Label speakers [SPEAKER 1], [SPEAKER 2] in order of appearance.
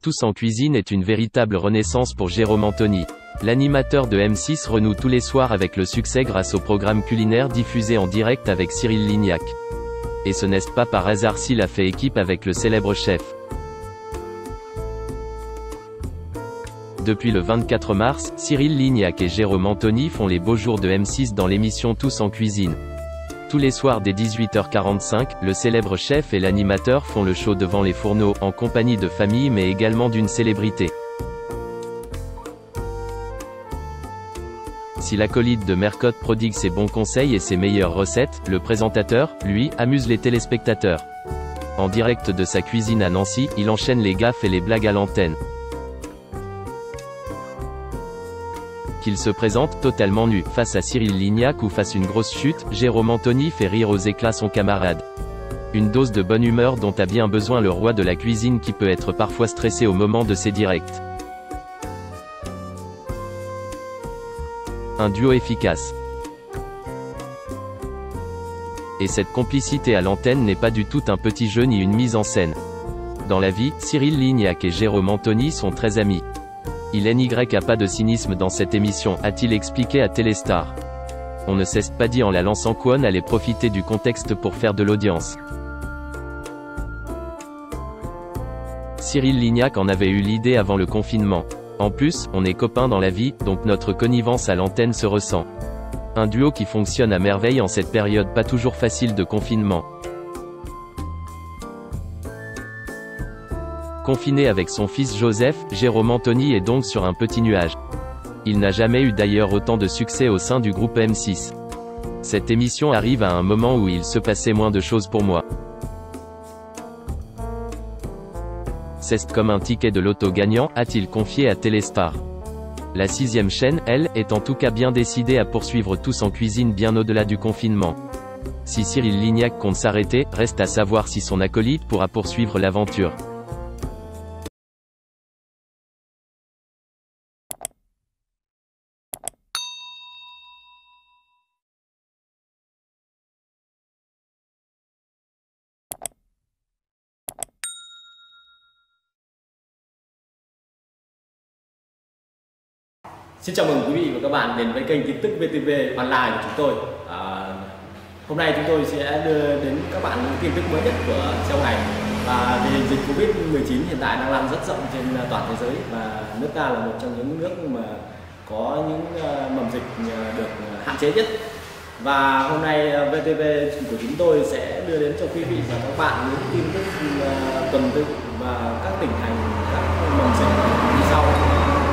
[SPEAKER 1] Tous en cuisine est une véritable renaissance pour Jérôme Anthony. L'animateur de M6 renoue tous les soirs avec le succès grâce au programme culinaire diffusé en direct avec Cyril Lignac. Et ce n'est pas par hasard s'il a fait équipe avec le célèbre chef. Depuis le 24 mars, Cyril Lignac et Jérôme Anthony font les beaux jours de M6 dans l'émission Tous en cuisine. Tous les soirs dès 18h45, le célèbre chef et l'animateur font le show devant les fourneaux, en compagnie de famille mais également d'une célébrité. Si l'acolyte de Mercotte prodigue ses bons conseils et ses meilleures recettes, le présentateur, lui, amuse les téléspectateurs. En direct de sa cuisine à Nancy, il enchaîne les gaffes et les blagues à l'antenne. Qu'il se présente, totalement nu, face à Cyril Lignac ou fasse une grosse chute, Jérôme Anthony fait rire aux éclats son camarade. Une dose de bonne humeur dont a bien besoin le roi de la cuisine qui peut être parfois stressé au moment de ses directs. Un duo efficace. Et cette complicité à l'antenne n'est pas du tout un petit jeu ni une mise en scène. Dans la vie, Cyril Lignac et Jérôme Anthony sont très amis. Il n'y a pas de cynisme dans cette émission, a-t-il expliqué à Téléstar. On ne s'est pas dit en la lançant qu'on allait profiter du contexte pour faire de l'audience. Cyril Lignac en avait eu l'idée avant le confinement. En plus, on est copains dans la vie, donc notre connivence à l'antenne se ressent. Un duo qui fonctionne à merveille en cette période pas toujours facile de confinement. Confiné avec son fils Joseph, Jérôme Anthony est donc sur un petit nuage. Il n'a jamais eu d'ailleurs autant de succès au sein du groupe M6. Cette émission arrive à un moment où il se passait moins de choses pour moi. C'est comme un ticket de loto gagnant, a-t-il confié à Téléstar. La 6e chaîne, elle, est en tout cas bien décidée à poursuivre Tous en cuisine bien au-delà du confinement. Si Cyril Lignac compte s'arrêter, reste à savoir si son acolyte pourra poursuivre l'aventure.
[SPEAKER 2] Xin chào mừng quý vị và các bạn đến với kênh tin tức VTV Online của chúng tôi. Hôm nay chúng tôi sẽ đưa đến các bạn những tin tức mới nhất của trong ngày. Và tình hình dịch Covid-19 hiện tại đang lan rất rộng trên toàn thế giới và nước ta là một trong những nước mà có những mầm dịch được hạn chế nhất. Và hôm nay VTV của chúng tôi sẽ đưa đến cho quý vị và các bạn những tin tức tuần tự và các tỉnh thành, các mầm dịch như sau.